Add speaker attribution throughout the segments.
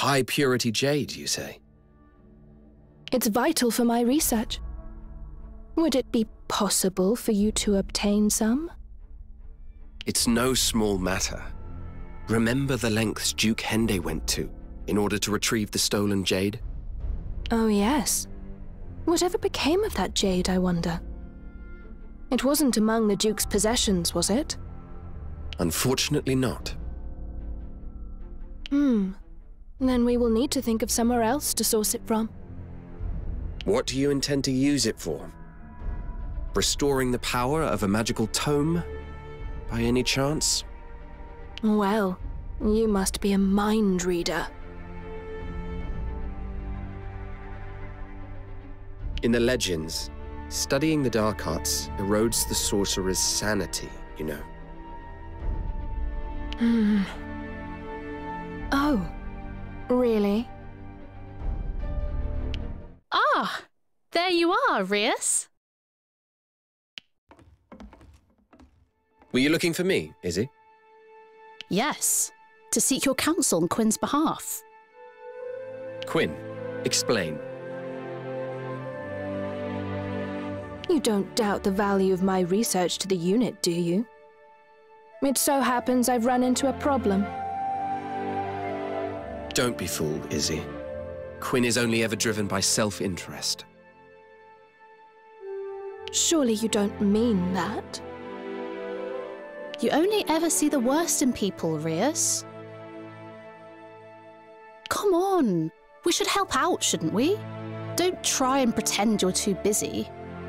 Speaker 1: High-purity jade, you say?
Speaker 2: It's vital for my research. Would it be possible for you to obtain some?
Speaker 1: It's no small matter. Remember the lengths Duke Hende went to in order to retrieve the stolen jade?
Speaker 2: Oh yes. Whatever became of that jade, I wonder? It wasn't among the Duke's possessions, was it?
Speaker 1: Unfortunately not.
Speaker 2: Then we will need to think of somewhere else to source it from.
Speaker 1: What do you intend to use it for? Restoring the power of a magical tome, by any chance?
Speaker 2: Well, you must be a mind reader.
Speaker 1: In the legends, studying the dark arts erodes the sorcerer's sanity, you know.
Speaker 2: Oh, really?
Speaker 3: Ah, there you are, Rias.
Speaker 1: Were you looking for me, Izzy?
Speaker 3: Yes, to seek your counsel on Quinn's behalf.
Speaker 1: Quinn, explain.
Speaker 2: You don't doubt the value of my research to the unit, do you? It so happens I've run into a problem.
Speaker 1: Don't be fooled, Izzy. Quinn is only ever driven by self-interest.
Speaker 2: Surely you don't mean that?
Speaker 3: You only ever see the worst in people, Rias. Come on, we should help out, shouldn't we? Don't try and pretend you're too busy.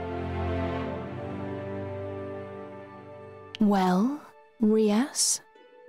Speaker 2: Well, Rias?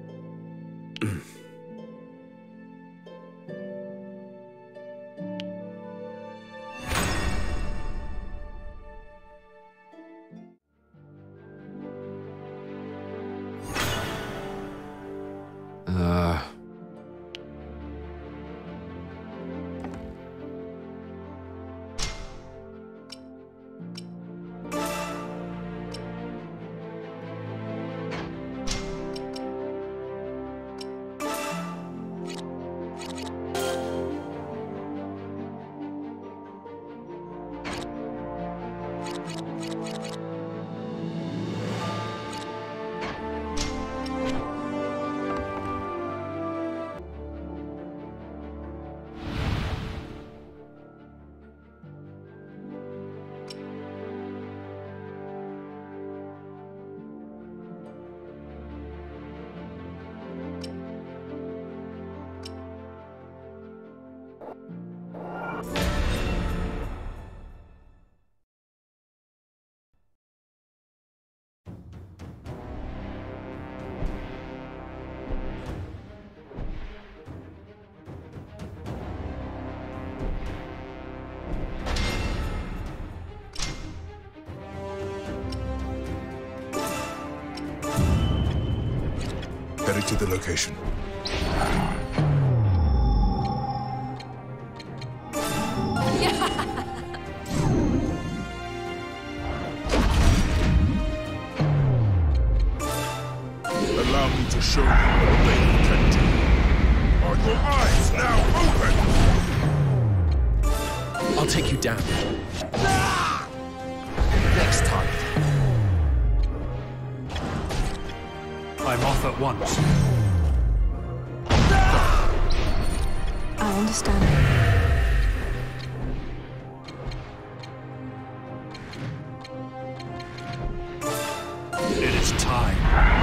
Speaker 4: Headed to the location. Allow me to show you what they can do. Are your eyes now open?
Speaker 1: I'll take you down. Next time.
Speaker 5: I'm off at once.
Speaker 2: I understand.
Speaker 5: It is time.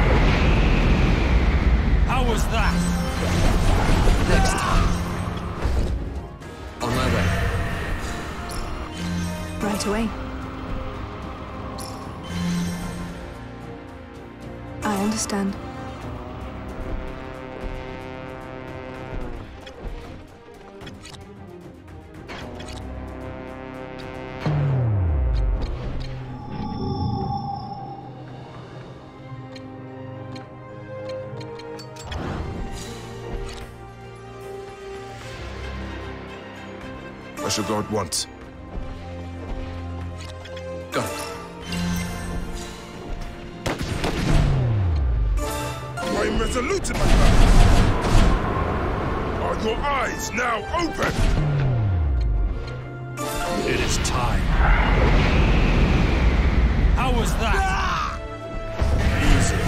Speaker 5: How was that?
Speaker 1: Next time. On my way.
Speaker 2: Right away. I understand.
Speaker 4: I shall go at once.
Speaker 1: Got it.
Speaker 4: I am resolute in my purpose. Are your eyes now open?
Speaker 5: It is time. How was that?
Speaker 4: Easy.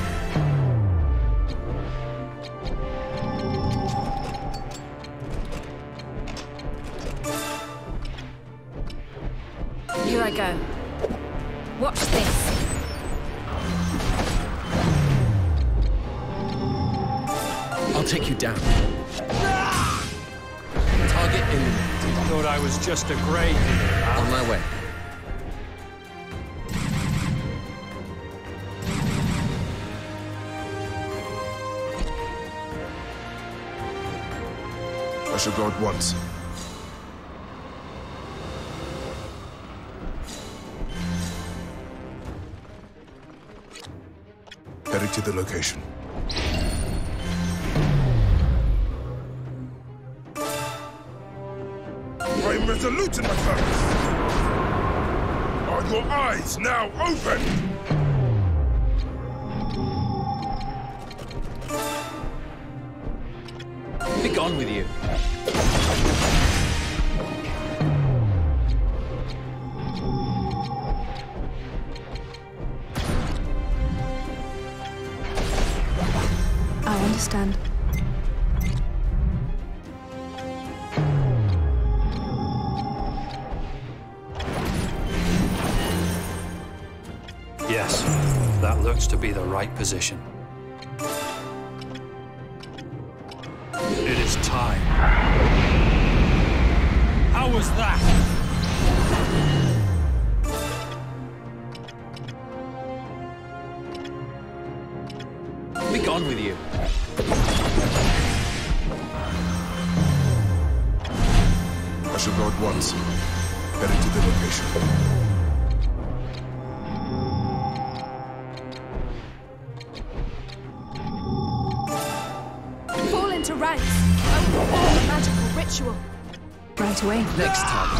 Speaker 6: Here I go. Watch this.
Speaker 1: I'll take you down. Target eliminated.
Speaker 5: Thought I was just a grey here.
Speaker 1: On my way.
Speaker 4: I shall go at once. Heading to the location. I am resolute in my purpose. Are your eyes now open?
Speaker 1: Be gone with you.
Speaker 2: I understand.
Speaker 5: Yes, that looks to be the right position. It is time. How was that?
Speaker 1: Be gone with you.
Speaker 4: I shall go at once. Heading to the location.
Speaker 6: Fall into ranks. I will perform a magical ritual.
Speaker 2: Right away.
Speaker 1: Next target.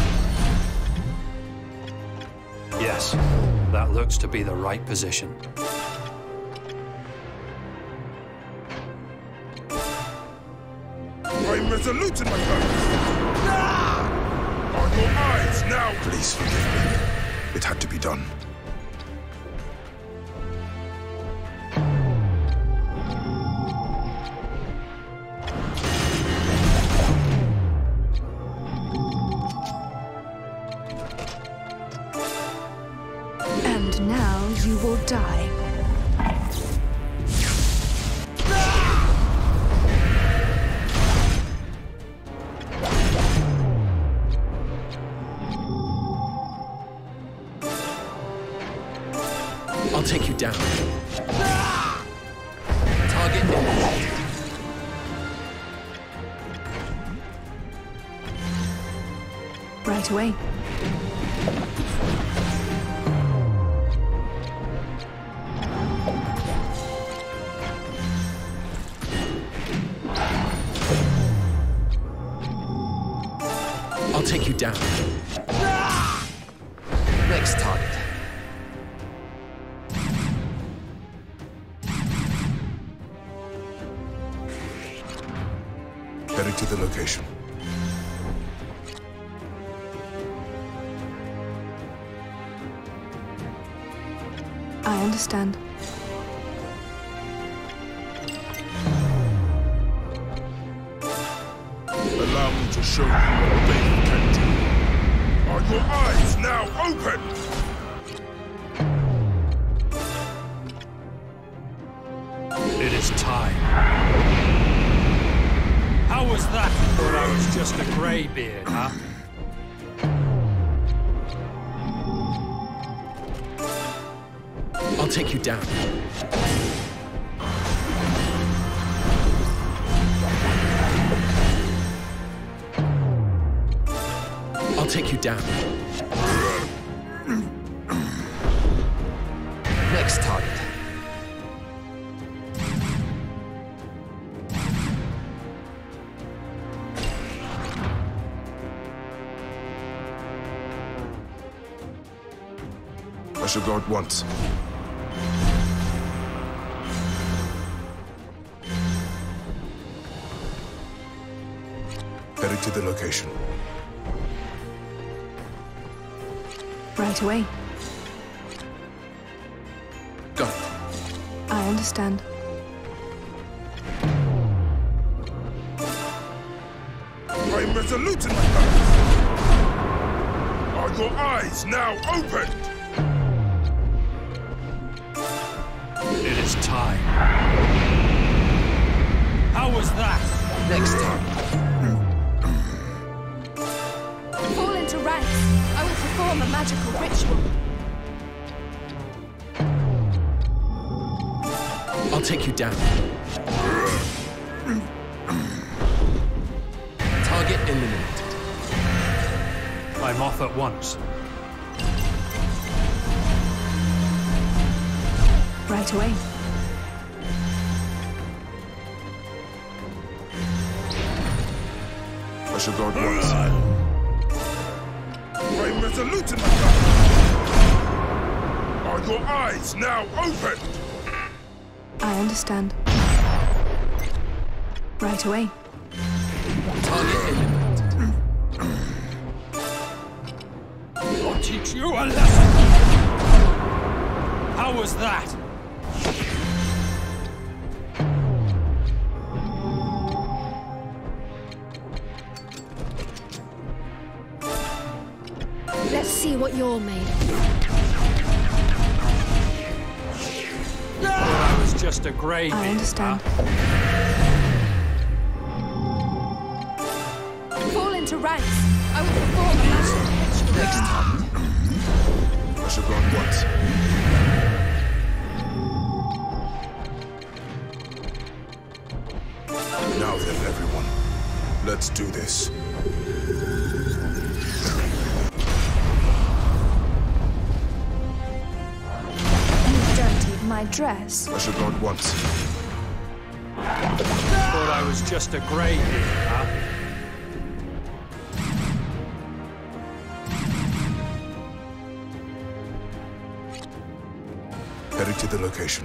Speaker 5: Yes, that looks to be the right position.
Speaker 4: I am resolute in my purpose. Are your eyes now? Please forgive me. It had to be done.
Speaker 2: And now you will die.
Speaker 1: I'll take you down. Target eliminated.
Speaker 2: Right away.
Speaker 1: I'll take you down. Next target.
Speaker 4: Heading to the location.
Speaker 2: I understand.
Speaker 4: Allow me to show you what they can do. Are your eyes now open?
Speaker 5: It is time. How was that? Thought I was just a greybeard, huh?
Speaker 1: I'll take you down. I'll take you down. Next target.
Speaker 4: I shall go at once. Headed to the location.
Speaker 2: Right away.
Speaker 1: Got it.
Speaker 2: I understand.
Speaker 4: I'm resolute in my purpose. Are your eyes now opened?
Speaker 5: It is time. How was that?
Speaker 1: Next time.
Speaker 6: Fall into ranks. I will perform a magical ritual.
Speaker 1: I'll take you down. Target eliminated.
Speaker 5: I'm off at once.
Speaker 2: Right away.
Speaker 4: I shall go at once. I'm resolute in my purpose. Are your eyes now opened?
Speaker 2: I understand. Right away.
Speaker 1: Target eliminated.
Speaker 5: I'll teach you a lesson. How was that?
Speaker 6: Let's see what you're made of.
Speaker 5: I was just a grey beard.
Speaker 2: I understand.
Speaker 6: Fall into ranks. I will perform a magical ritual.
Speaker 1: Next time.
Speaker 4: I shall go at once. Now then, everyone. Let's do this.
Speaker 2: You dirtied my dress.
Speaker 4: I shall go at once.
Speaker 5: Thought I was just a grey beard, huh?
Speaker 4: Headed to the location.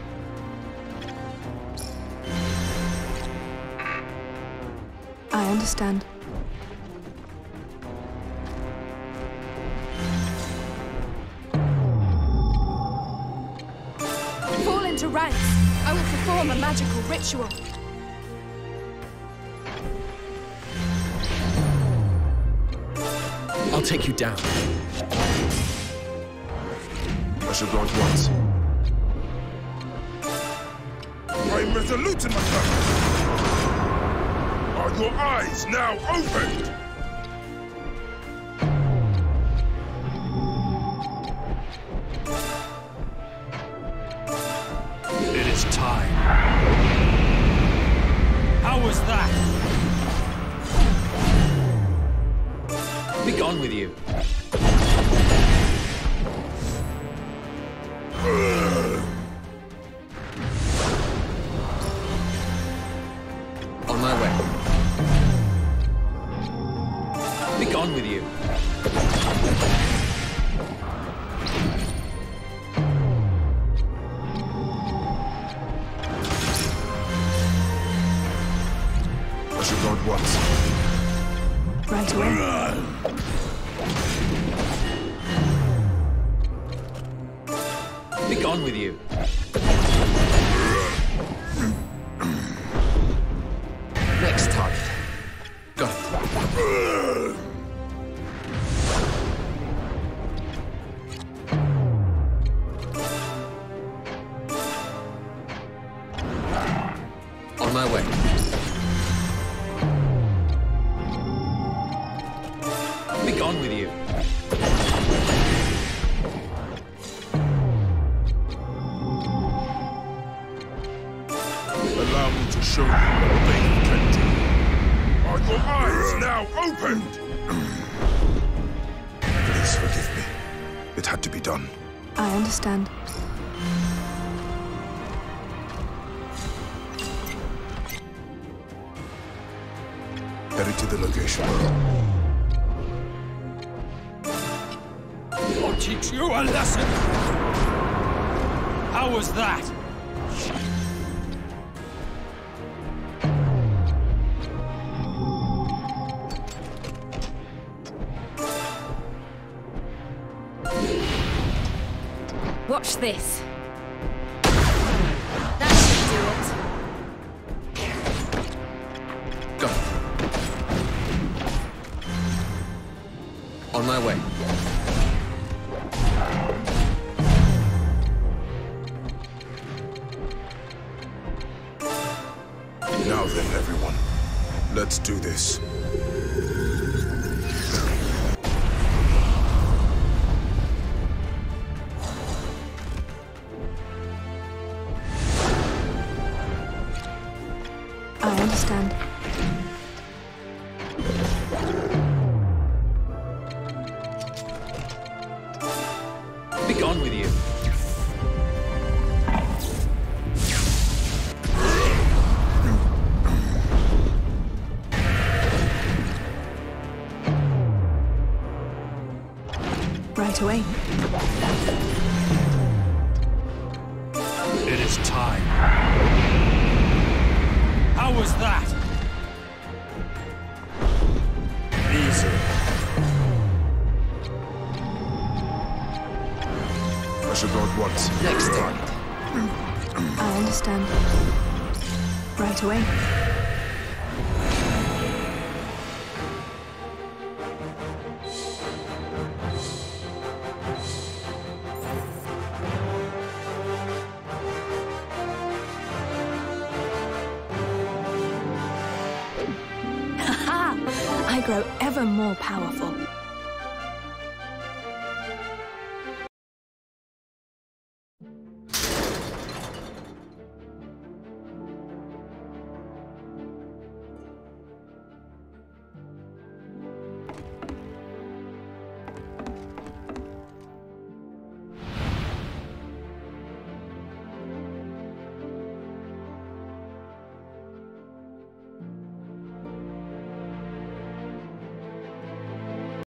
Speaker 2: I understand.
Speaker 6: Fall into ranks. I will perform a magical ritual.
Speaker 1: I'll take you down.
Speaker 4: I shall go at once. I'm resolute in my purpose. Are your eyes now opened?
Speaker 5: It is time. How was that?
Speaker 1: Be gone with you. On my way. Be gone with you.
Speaker 4: I shall go at once.
Speaker 2: Right away.
Speaker 1: Be gone with you. Next target. Got it. On my way. Be gone with you.
Speaker 4: Allow me to show you what they can do. Are your eyes now opened? Please forgive me. It had to be done.
Speaker 2: I understand.
Speaker 4: Headed to the location.
Speaker 5: I'll teach you a lesson. How was that?
Speaker 6: Watch this. That should do it.
Speaker 1: Go. On my way.
Speaker 4: Now then, everyone. Let's do this.
Speaker 2: I understand.
Speaker 1: Be gone with you.
Speaker 2: Right away.
Speaker 5: It is time. How was that? Easy.
Speaker 4: I should go at once.
Speaker 1: Next time.
Speaker 2: I understand. Right away. I grow ever more powerful.